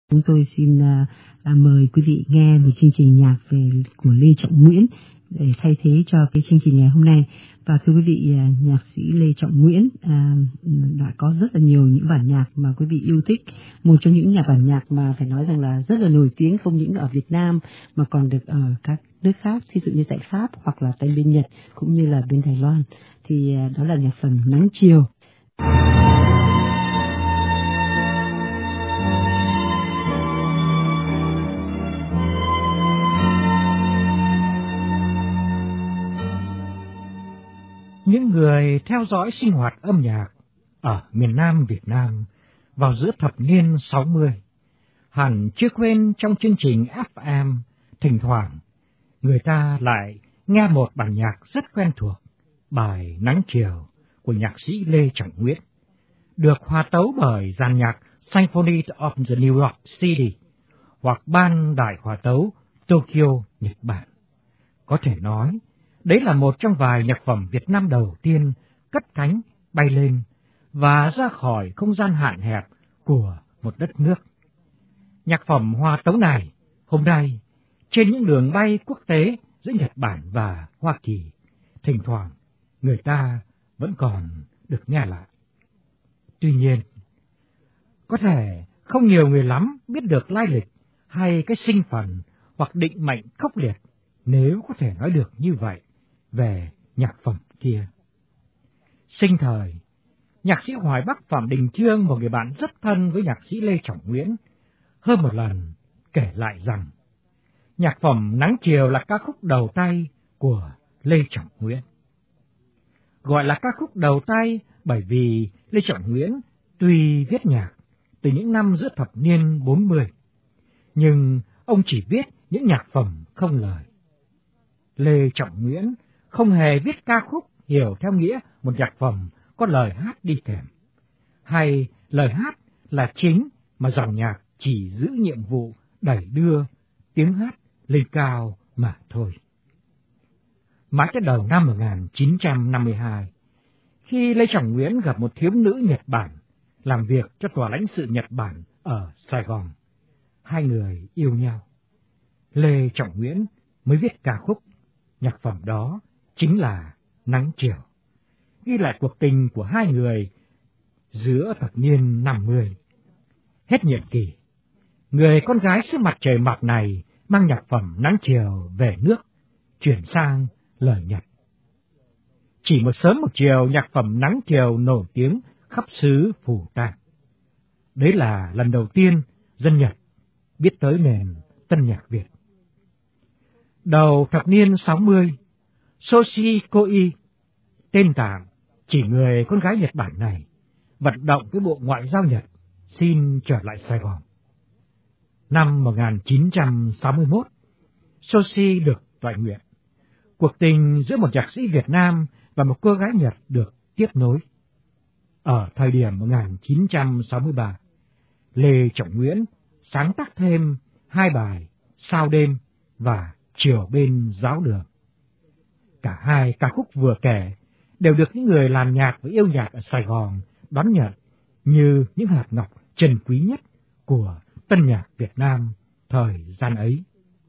Chúng tôi xin mời quý vị nghe một chương trình nhạc của Lê Trọng Nguyễn để thay thế cho cái chương trình ngày hôm nay. Và thưa quý vị, nhạc sĩ Lê Trọng Nguyễn đã có rất là nhiều những bản nhạc mà quý vị yêu thích. Một trong những bản nhạc mà phải nói rằng là rất là nổi tiếng, không những ở Việt Nam mà còn được ở các nước khác, ví dụ như tại Pháp hoặc là tại bên Nhật cũng như là bên Đài Loan. Thì đó là nhạc phẩm Nắng Chiều. Những người theo dõi sinh hoạt âm nhạc ở miền Nam Việt Nam vào giữa thập niên 60 hẳn chưa quên trong chương trình FM, thỉnh thoảng người ta lại nghe một bản nhạc rất quen thuộc, bài Nắng Chiều của nhạc sĩ Lê Trọng Nguyễn, được hòa tấu bởi dàn nhạc Symphony of the New York City hoặc ban đại hòa tấu Tokyo, Nhật Bản. Có thể nói, đấy là một trong vài nhạc phẩm Việt Nam đầu tiên cất cánh bay lên và ra khỏi không gian hạn hẹp của một đất nước. Nhạc phẩm hòa tấu này hôm nay trên những đường bay quốc tế giữa Nhật Bản và Hoa Kỳ, thỉnh thoảng người ta vẫn còn được nghe lại. Tuy nhiên, có thể không nhiều người lắm biết được lai lịch hay cái sinh phần hoặc định mệnh khốc liệt, nếu có thể nói được như vậy, về nhạc phẩm kia. Sinh thời, nhạc sĩ Hoài Bắc Phạm Đình Chương, một người bạn rất thân với nhạc sĩ Lê Trọng Nguyễn, hơn một lần kể lại rằng nhạc phẩm Nắng Chiều là ca khúc đầu tay của Lê Trọng Nguyễn. Gọi là ca khúc đầu tay bởi vì Lê Trọng Nguyễn tuy viết nhạc từ những năm giữa thập niên 40, nhưng ông chỉ viết những nhạc phẩm không lời. Lê Trọng Nguyễn không hề viết ca khúc hiểu theo nghĩa một nhạc phẩm có lời hát đi kèm, hay lời hát là chính mà dòng nhạc chỉ giữ nhiệm vụ đẩy đưa tiếng hát lên cao mà thôi. Mãi tới đầu năm 1952, khi Lê Trọng Nguyễn gặp một thiếu nữ Nhật Bản làm việc cho tòa lãnh sự Nhật Bản ở Sài Gòn, hai người yêu nhau. Lê Trọng Nguyễn mới viết ca khúc, nhạc phẩm đó chính là Nắng Chiều, ghi lại cuộc tình của hai người giữa thập niên 50. Hết nhiệm kỳ, người con gái xứ mặt trời mọc này mang nhạc phẩm Nắng Chiều về nước, chuyển sang lời Nhật. Chỉ một sớm một chiều, nhạc phẩm Nắng Chiều nổi tiếng khắp xứ Phù Tang. Đấy là lần đầu tiên dân Nhật biết tới nền tân nhạc Việt. Đầu thập niên 60, Soshi Koi, tên tạm chỉ người con gái Nhật Bản này, vận động với Bộ Ngoại giao Nhật xin trở lại Sài Gòn. Năm 1961, Soshi được toại nguyện. Cuộc tình giữa một nhạc sĩ Việt Nam và một cô gái Nhật được tiếp nối. Ở thời điểm 1963, Lê Trọng Nguyễn sáng tác thêm hai bài Sao Đêm và Chiều Bên Giáo Đường. Cả hai ca khúc vừa kể đều được những người làm nhạc và yêu nhạc ở Sài Gòn đón nhận như những hạt ngọc trân quý nhất của tân nhạc Việt Nam thời gian ấy.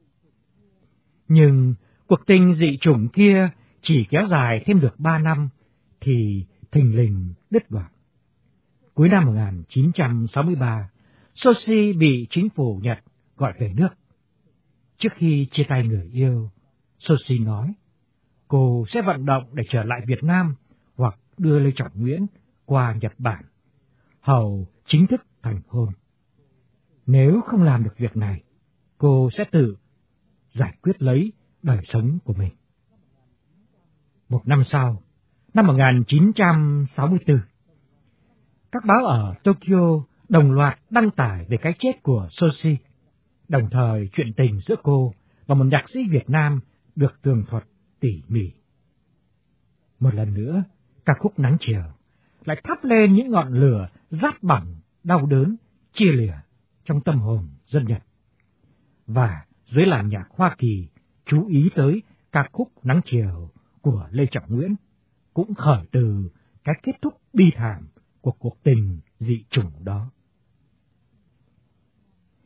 Nhưng cuộc tình dị chủng kia chỉ kéo dài thêm được 3 năm thì thình lình đứt đoạn. Cuối năm 1963, Soshi bị chính phủ Nhật gọi về nước. Trước khi chia tay người yêu, Soshi nói cô sẽ vận động để trở lại Việt Nam hoặc đưa Lê Trọng Nguyễn qua Nhật Bản, hầu chính thức thành hôn. Nếu không làm được việc này, cô sẽ tự giải quyết lấy đời sống của mình. Một năm sau, năm 1964, các báo ở Tokyo đồng loạt đăng tải về cái chết của Soshi, đồng thời chuyện tình giữa cô và một nhạc sĩ Việt Nam được tường thuật tỉ mỉ. Một lần nữa, ca khúc Nắng Chiều lại thắp lên những ngọn lửa rát bỏng, đau đớn, chia lìa trong tâm hồn dân Nhật. Và giới làm nhạc Hoa Kỳ chú ý tới ca khúc Nắng Chiều của Lê Trọng Nguyễn, cũng khởi từ cái kết thúc bi thảm của cuộc tình dị chủng đó.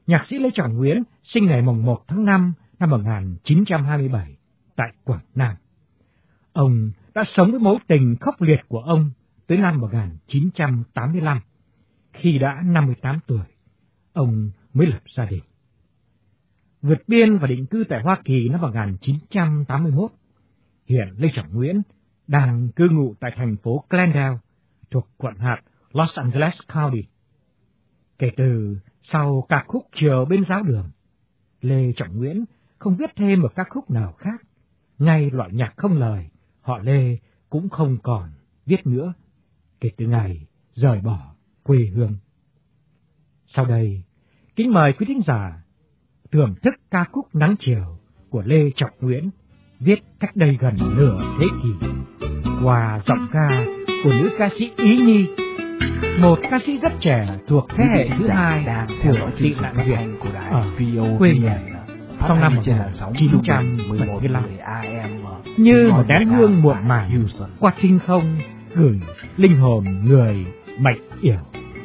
Nhạc sĩ Lê Trọng Nguyễn sinh ngày mùng 1 tháng 5 năm 1927 tại Quảng Nam. Ông đã sống với mối tình khốc liệt của ông tới năm 1985. Khi đã 58 tuổi, ông mới lập gia đình. Vượt biên và định cư tại Hoa Kỳ năm 1981, hiện Lê Trọng Nguyễn đang cư ngụ tại thành phố Glendale thuộc quận hạt Los Angeles County. Kể từ sau ca khúc Chiều bên giáo đường, Lê Trọng Nguyễn không viết thêm một ca khúc nào khác. Ngay loại nhạc không lời, họ Lê cũng không còn viết nữa kể từ ngày rời bỏ quê hương. Sau đây, kính mời quý thính giả thưởng thức ca khúc Nắng Chiều của Lê Trọng Nguyễn, viết cách đây gần nửa thế kỷ, qua giọng ca của nữ ca sĩ Ý Nhi, một ca sĩ rất trẻ thuộc thế hệ thứ hai của tị nạn Việt ở quê nhà trong năm 1975. Như một nén hương muộn màng qua thinh không gửi linh hồn người mệnh yểu.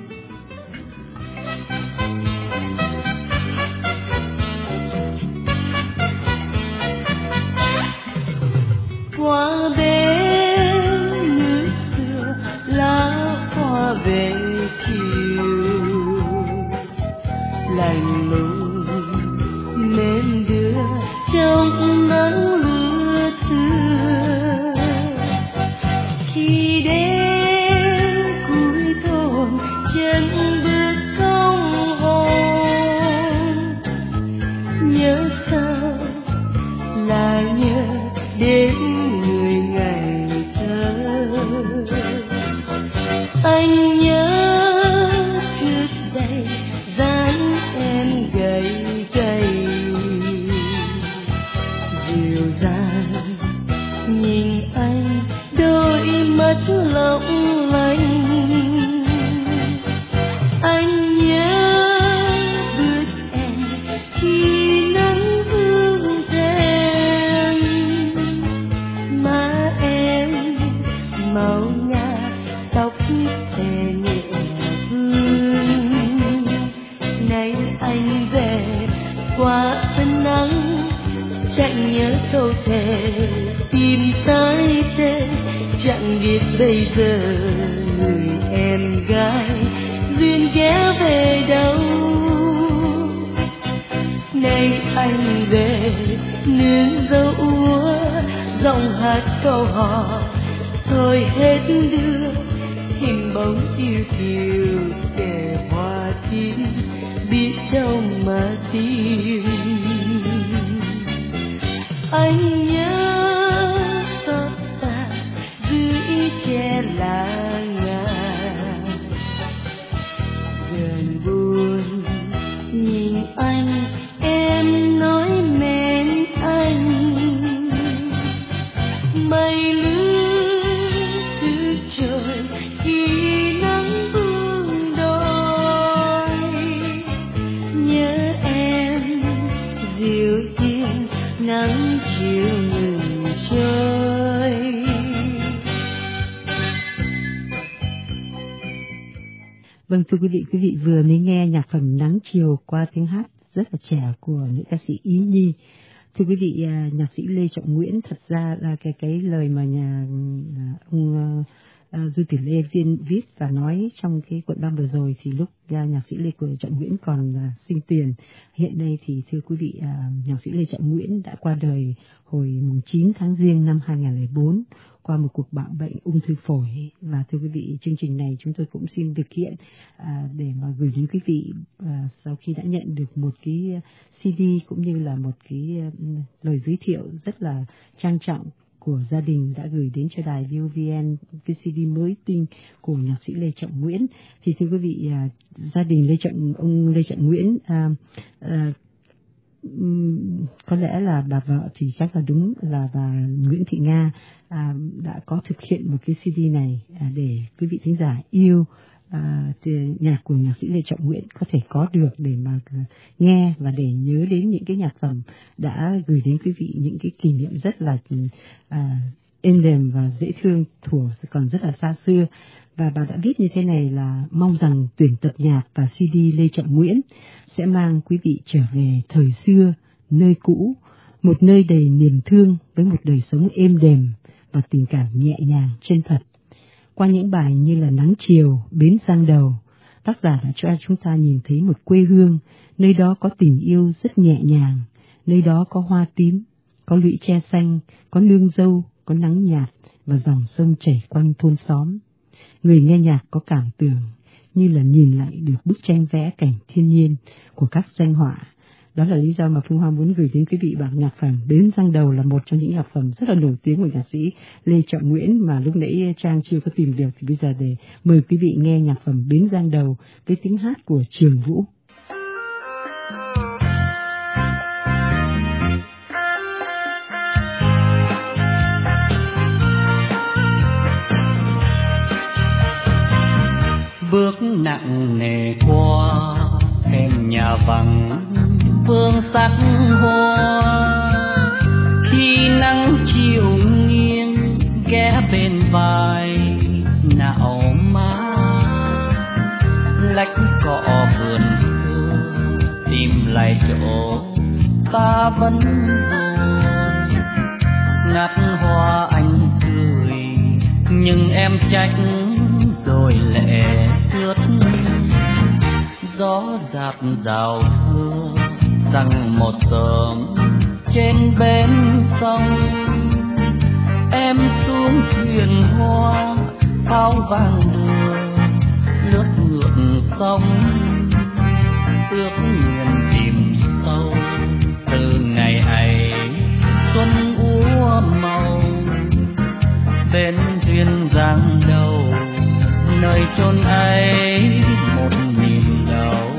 Qua bên núi xưa lá hoa về chiều, lạnh lùng nên đưa trong nắng lưa xưa. Khi đến cuối thôn chân bước không hồn, nhớ sao lại nhớ đến người ngày thơ. Anh nhớ trước đây dáng em gầy gầy, dịu dàng nhìn anh đôi mắt long lanh. Anh nhớ bước em khi nắng hương rèn, má em màu ngà tóc thề nhẹ vương. Nay anh về qua sân nắng, chẳng nhớ câu thề tìm tay tên, chẳng biết bây giờ người em gái duyên ghé về đâu. Nay anh về nương dâu úa, giọng hát câu hò thôi hết đưa, hình bóng yêu kiều kẻ hoa tím biết trong mà tim. Anh nhớ xót xa dưới che lá ngà, gần buồn nhìn anh em nói mến anh. Mây lướt từ trời khi nắng vương đôi, nhớ em dịu dàng nắng chiều ngừng trôi. Vâng, thưa quý vị vừa mới nghe nhạc phẩm Nắng Chiều qua tiếng hát rất là trẻ của nữ ca sĩ Ý Nhi. Thưa quý vị, nhạc sĩ Lê Trọng Nguyễn thật ra là cái lời mà ông Du Tử Lê viết và nói trong cái cuộn băng vừa rồi thì lúc nhạc sĩ Lê Trọng Nguyễn còn sinh tiền. Hiện nay thì thưa quý vị, nhạc sĩ Lê Trọng Nguyễn đã qua đời hồi 9 tháng Giêng năm 2004 qua một cuộc bệnh ung thư phổi. Và thưa quý vị, chương trình này chúng tôi cũng xin thực hiện để mà gửi đến quý vị sau khi đã nhận được một cái CD cũng như là một cái lời giới thiệu rất là trang trọng của gia đình đã gửi đến cho đài VOVN cái CD mới tinh của nhạc sĩ Lê Trọng Nguyễn. Thì thưa quý vị, gia đình ông Lê Trọng Nguyễn có lẽ là bà vợ thì chắc là đúng là bà Nguyễn Thị Nga đã có thực hiện một cái CD này để quý vị thính giả yêu nhạc của nhạc sĩ Lê Trọng Nguyễn có thể có được để mà nghe và để nhớ đến những cái nhạc phẩm đã gửi đến quý vị những cái kỷ niệm rất là êm đềm và dễ thương thuở còn rất là xa xưa. Và bà đã viết như thế này là mong rằng tuyển tập nhạc và CD Lê Trọng Nguyễn sẽ mang quý vị trở về thời xưa, nơi cũ, một nơi đầy niềm thương với một đời sống êm đềm và tình cảm nhẹ nhàng chân thật. Qua những bài như là Nắng Chiều, Bến Giang Đầu, tác giả đã cho chúng ta nhìn thấy một quê hương, nơi đó có tình yêu rất nhẹ nhàng, nơi đó có hoa tím, có lũy tre xanh, có nương dâu, có nắng nhạt và dòng sông chảy quanh thôn xóm. Người nghe nhạc có cảm tưởng như là nhìn lại được bức tranh vẽ cảnh thiên nhiên của các danh họa. Đó là lý do mà Phương Hoa muốn gửi đến quý vị bản nhạc phẩm Bến Giang Đầu, là một trong những nhạc phẩm rất là nổi tiếng của nhạc sĩ Lê Trọng Nguyễn mà lúc nãy Trang chưa có tìm được. Thì bây giờ để mời quý vị nghe nhạc phẩm Bến Giang Đầu với tiếng hát của Trường Vũ. Bước nặng nề qua em nhà vắng vương sắc hoa, khi nắng chiều nghiêng ghé bên vai nạo má, lách cọ vườn hương tìm lại chỗ ta vẫn buồn. Ngắt hoa anh cười nhưng em trách rồi lệ ướt, gió dạt rào hương rằng một sớm trên bến sông. Em xuống thuyền hoa thao vang đường lướt ngược sông, ước nguyện tìm sâu từ ngày ấy xuân úa màu. Bên duyên Giang Đầu nơi chốn ấy một niềm đau.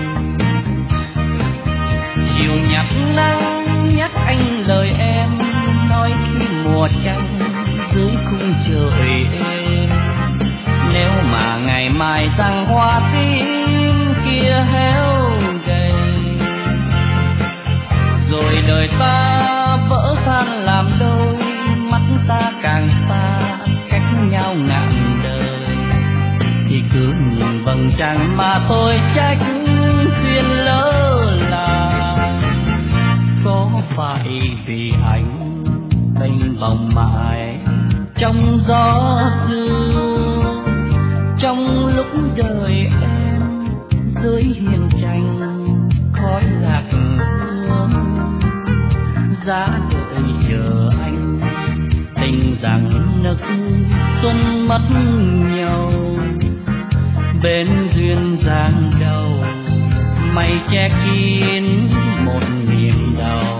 Chiều nhạt nắng nhắc anh lời em nói khi mùa trăng dưới khung trời êm. Nếu mà ngày mai rằng hoa tím kia héo gầy, rồi đời ta vỡ tan làm đôi, mắt ta càng xa cách nhau ngàn đời, thì cứ nhìn vầng trăng mà tôi trách duyên lỡ làng. Có phải vì anh mênh mông mãi trong gió xưa, trong lúc đời em dưới hiên tranh khói lạc hương, giá đợi chờ anh tình rằng nức xuân mất nhau. Bên duyên Giang Đầu mây che kín một niềm đau.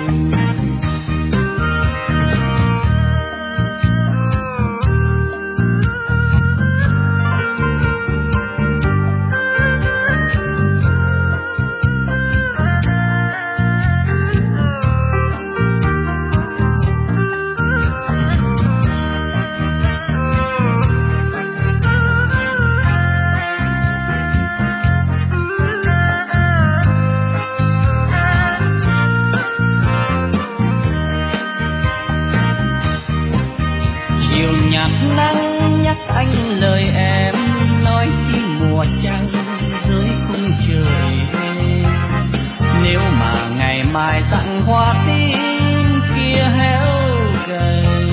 Nắng nhắc anh lời em nói khi mùa trăng dưới khung trời êm. Nếu mà ngày mai tặng hoa tím kia héo gầy,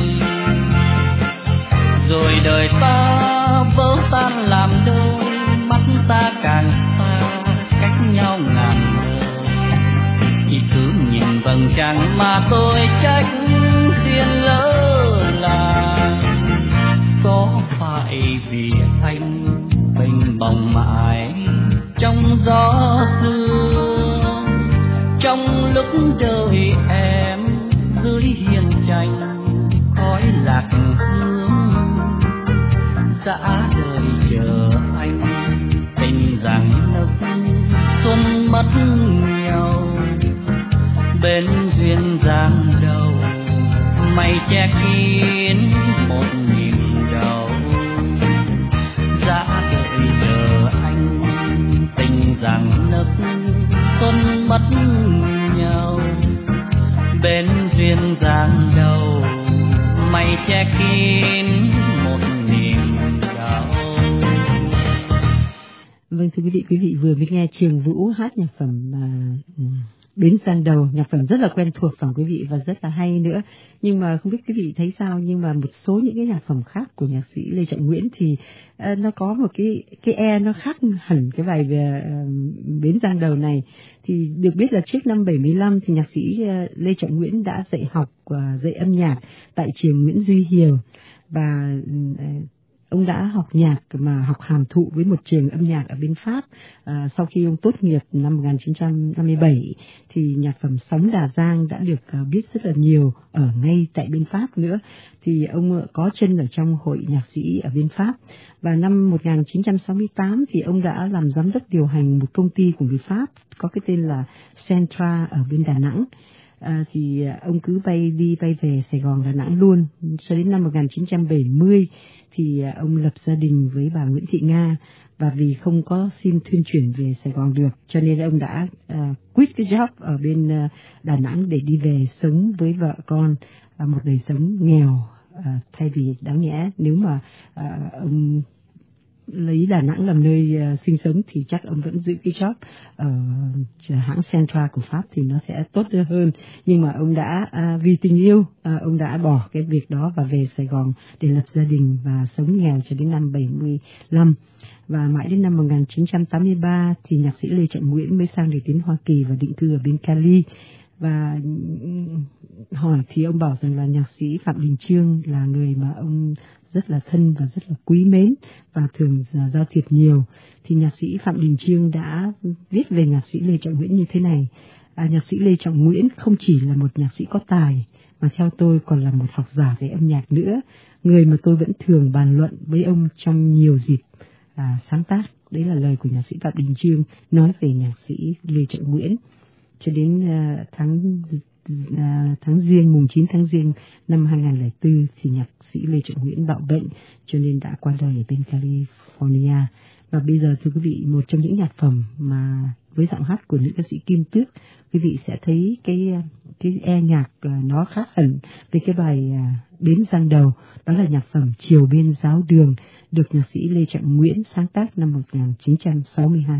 rồi đời ta vỡ tan làm đôi, mắt ta càng xa cách nhau ngàn đời, thì cứ nhìn vầng trăng mà tôi trách duyên lỡ làng. Có phải vì anh mênh mông mãi trong gió xưa, trong lúc đời em dưới hiên tranh khói lạc hương, dã đời chờ anh tình rằng nức xuân mất nhau. Bên duyên Giang Đầu mây che kín một niềm đau, dã đợi chờ anh tình rằng nức xuân mất nhau. Bên duyên Giang Đầu mây che kín một niềm đau. Vâng, thưa quý vị vừa mới nghe Trường Vũ hát nhạc phẩm Bến Giang Đầu, nhạc phẩm rất là quen thuộc phải quý vị và rất là hay nữa. Nhưng mà không biết quý vị thấy sao, nhưng mà một số những cái nhạc phẩm khác của nhạc sĩ Lê Trọng Nguyễn thì nó có một cái nó khác hẳn cái bài về Bến Giang Đầu này. Thì được biết là trước năm 75 thì nhạc sĩ Lê Trọng Nguyễn đã dạy học dạy âm nhạc tại trường Nguyễn Duy Hiền, và ông đã học nhạc mà học hàm thụ với một trường âm nhạc ở bên Pháp. Sau khi ông tốt nghiệp năm 1957 thì nhạc phẩm Sóng Đà Giang đã được biết rất là nhiều ở ngay tại bên Pháp nữa. Thì ông có chân ở trong hội nhạc sĩ ở bên Pháp. Và năm 1968 thì ông đã làm giám đốc điều hành một công ty của người Pháp có cái tên là Centra ở bên Đà Nẵng. Thì ông cứ bay đi bay về Sài Gòn Đà Nẵng luôn. Cho đến năm 1970 thì ông lập gia đình với bà Nguyễn Thị Nga, và vì không có xin thuyên chuyển về Sài Gòn được cho nên ông đã quit cái job ở bên Đà Nẵng để đi về sống với vợ con một đời sống nghèo. Thay vì đáng nhẽ nếu mà ông lấy Đà Nẵng làm nơi sinh sống thì chắc ông vẫn giữ cái job ở hãng Centra của Pháp thì nó sẽ tốt hơn. Nhưng mà ông đã vì tình yêu ông đã bỏ cái việc đó và về Sài Gòn để lập gia đình và sống nghèo cho đến năm 75. Và mãi đến năm 1983 thì nhạc sĩ Lê Trọng Nguyễn mới sang để đến Hoa Kỳ và định cư ở bên Cali. Và hỏi thì ông bảo rằng là nhạc sĩ Phạm Đình Chương là người mà ông rất là thân và rất là quý mến và thường giao thiệp nhiều. Thì nhạc sĩ Phạm Đình Chương đã viết về nhạc sĩ Lê Trọng Nguyễn như thế này: nhạc sĩ Lê Trọng Nguyễn không chỉ là một nhạc sĩ có tài mà theo tôi còn là một học giả về âm nhạc nữa, người mà tôi vẫn thường bàn luận với ông trong nhiều dịp sáng tác. Đấy là lời của nhạc sĩ Phạm Đình Chương nói về nhạc sĩ Lê Trọng Nguyễn. Cho đến tháng Giêng, mùng 9 tháng Giêng năm 2004 thì nhạc sĩ Lê Trọng Nguyễn bạo bệnh cho nên đã qua đời ở bên California. Và bây giờ thưa quý vị, một trong những nhạc phẩm mà với giọng hát của nữ ca sĩ Kim Tước, quý vị sẽ thấy cái nhạc nó khác hẳn với cái bài Bến Giang Đầu. Đó là nhạc phẩm Chiều Bên Giáo Đường, được nhạc sĩ Lê Trọng Nguyễn sáng tác năm 1962.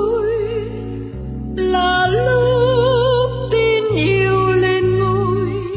Là lúc tin yêu lên ngôi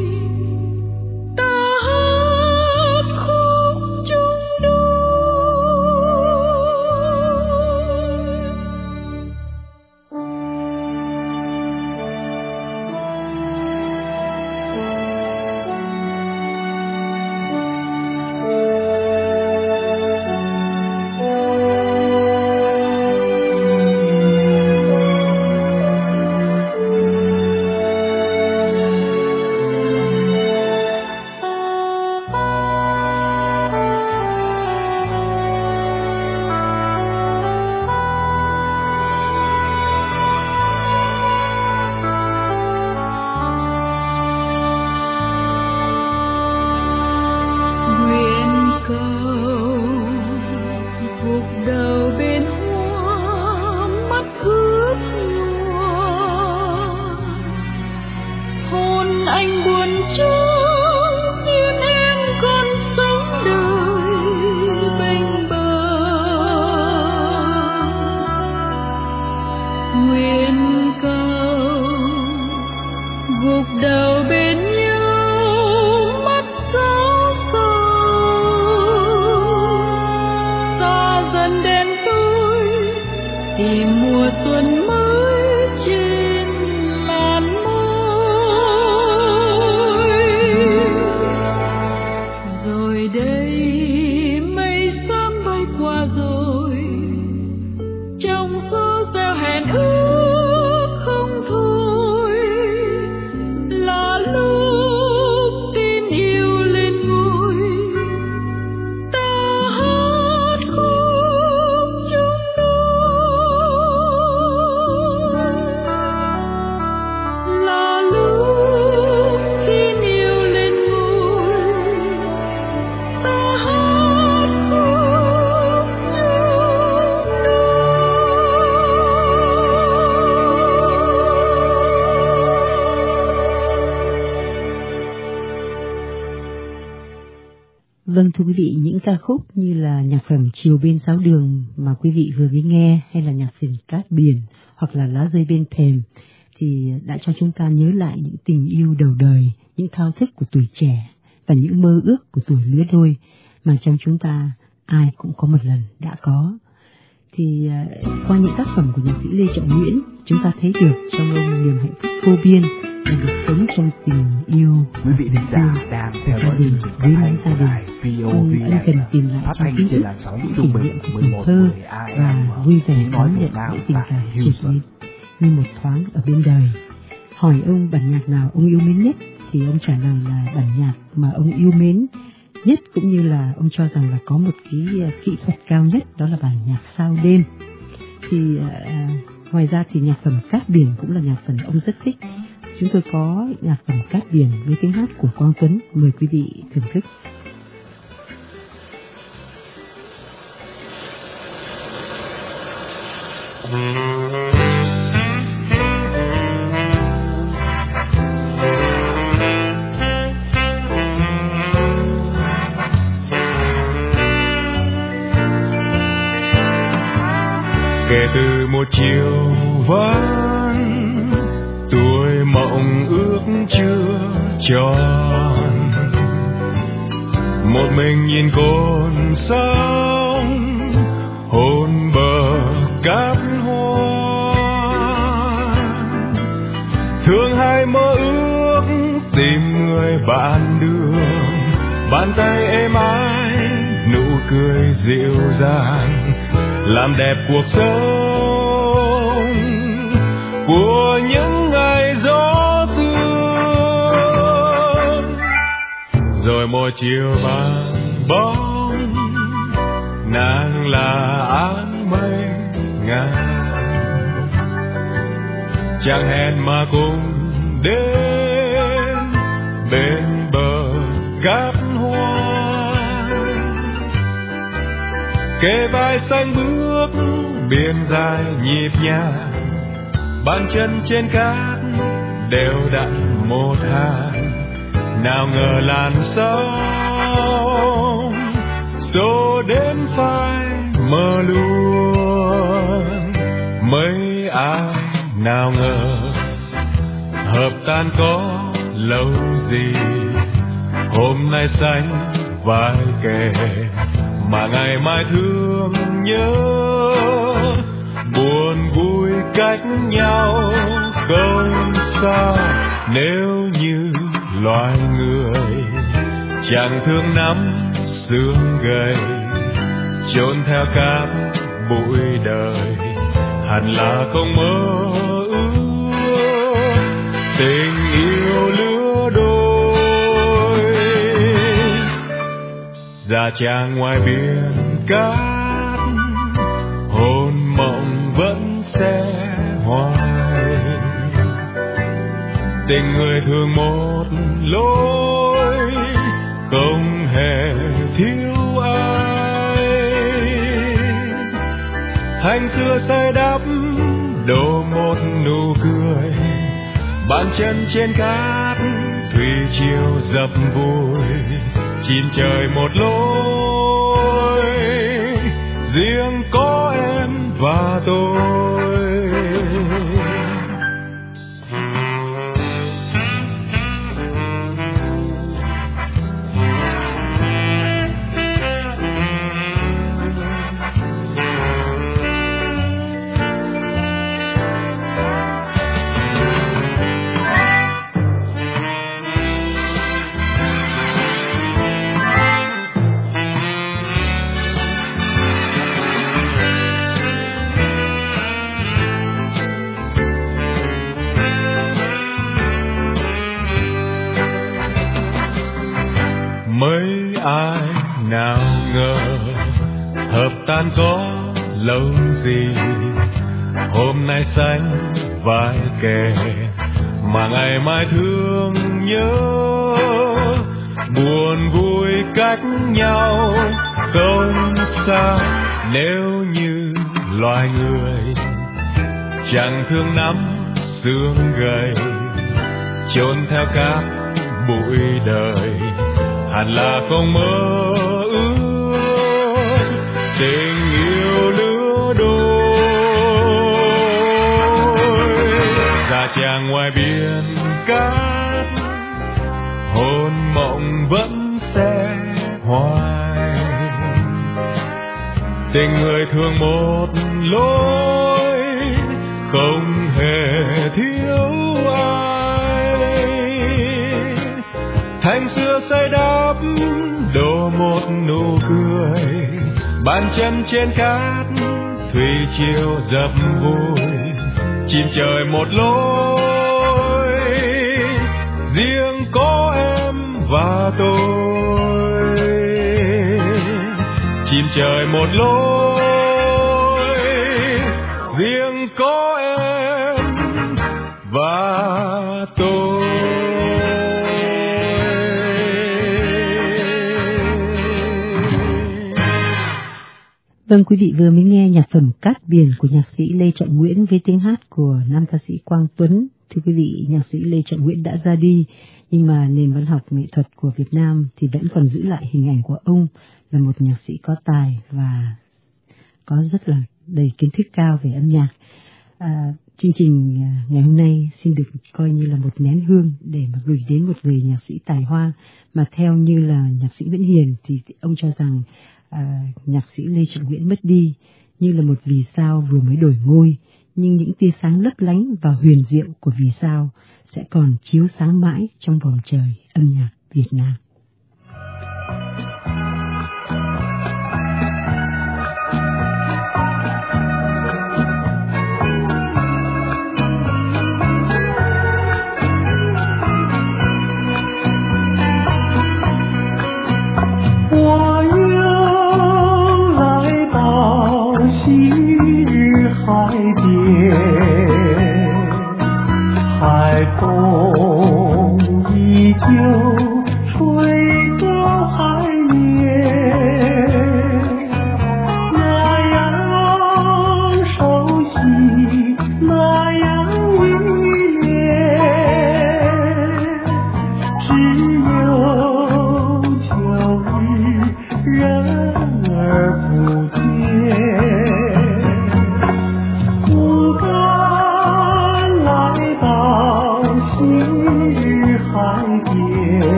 nguyện cầu, gục đầu bên nhau mắt gió cầu, xa dần đêm tối tìm mùa xuân mới trên làn môi. Rồi đây mây sớm bay qua rồi, trong gió reo hẹn ước không thôi, là lúc tin yêu lên ngôi, ta hát khúc chung đôi. Là lúc tin yêu lên ngôi, ta hát khúc chung đôi. Vâng, thưa quý vị, những ca khúc như là nhạc phẩm Chiều bên giáo đường mà quý vị vừa mới nghe, hay là nhạc phẩm Cát biển hoặc là Lá rơi bên thềm, thì đã cho chúng ta nhớ lại những tình yêu đầu đời, những thao thức của tuổi trẻ và những mơ ước của tuổi lứa đôi mà trong chúng ta ai cũng có một lần đã có. Thì qua những tác phẩm của nhạc sĩ Lê Trọng Nguyễn, chúng ta thấy được trong ông niềm hạnh phúc vô biên là được sống trong tình yêu. Quý vị thính giả đang theo dõi chương trình phát thanh của đài VOV anh cần tìm lại phát trong thanh ký trên ức làn sóng những trung kỷ bình niệm của 11 thơ AM và vui vẻ nói đón nhận Việt Nam những tình tại cảm triệt Houston. lên như một thoáng ở bên đời. Hỏi ông bản nhạc nào ông yêu mến nhất thì ông trả lời là bản nhạc mà ông yêu mến nhất, cũng như là ông cho rằng là có một cái kỹ thuật cao nhất, đó là bản nhạc Sao đêm. Thì ngoài ra thì nhạc phẩm Cát biển cũng là nhạc phẩm ông rất thích. Chúng tôi có nhạc phẩm Cát biển với tiếng hát của Quang Tuấn, mời quý vị thưởng thức. Kể từ một chiều vắng, tuổi mộng ước chưa tròn, một mình nhìn cồn sóng hôn bờ cát hoa, thương hay mơ ước tìm người bạn đường, bàn tay êm ái nụ cười dịu dàng làm đẹp cuộc sống của những ngày gió sương. Rồi một chiều vàng bóng, nàng là áng mây ngàn, chẳng hẹn mà cùng đến bên bờ cát hoa, kề vai xanh bước biển dài nhịp nhàng, bàn chân trên cát đều đặn một hàng. Nào ngờ làn sóng xô đến phai mờ luôn, mấy ai nào ngờ hợp tan có lâu gì, hôm nay xanh vai kề mà ngày mai thương nhớ, buồn vui cách nhau không sao. Nếu như loài người chẳng thương nắm xương gầy, chôn theo cát bụi đời, hẳn là không mơ ước tình yêu lứa đôi. Già trang ngoài biển cát, hồn mộng vẫn sẽ hoài, tình người thường một lối, không hề thiếu ai. Hành xưa xây đắp đổ một nụ cười, bàn chân trên cát thủy triều dập vùi, chim trời một lối, riêng có em và tôi. gian có lâu gì, hôm nay xanh vai kề mà ngày mai thương nhớ, buồn vui cách nhau không xa. Nếu như loài người chẳng thương nắm xương gầy, chôn theo cát bụi đời, hẳn là không mơ ước tình yêu lứa đôi. Ra chàng ngoài biển cát, hồn mộng vẫn sẽ hoài, tình người thương một lối, không hề thiếu ai. Thành xưa xây đắp đổ một nụ cười, bàn chân trên cát thủy triều dập vùi, chim trời một lối, riêng có em và tôi. Chim trời một lối, riêng có em và tôi. Vâng, quý vị vừa mới nghe nhạc phẩm Cát Biển của nhạc sĩ Lê Trọng Nguyễn với tiếng hát của nam ca sĩ Quang Tuấn. Thưa quý vị, nhạc sĩ Lê Trọng Nguyễn đã ra đi, nhưng mà nền văn học nghệ thuật của Việt Nam thì vẫn còn giữ lại hình ảnh của ông là một nhạc sĩ có tài và có rất là đầy kiến thức cao về âm nhạc. Chương trình ngày hôm nay xin được coi như là một nén hương để mà gửi đến một người nhạc sĩ tài hoa, mà theo như là nhạc sĩ Nguyễn Hiền thì ông cho rằng nhạc sĩ Lê Trọng Nguyễn mất đi như là một vì sao vừa mới đổi ngôi, nhưng những tia sáng lấp lánh và huyền diệu của vì sao sẽ còn chiếu sáng mãi trong vòng trời âm nhạc Việt Nam.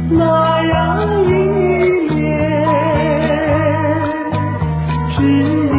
只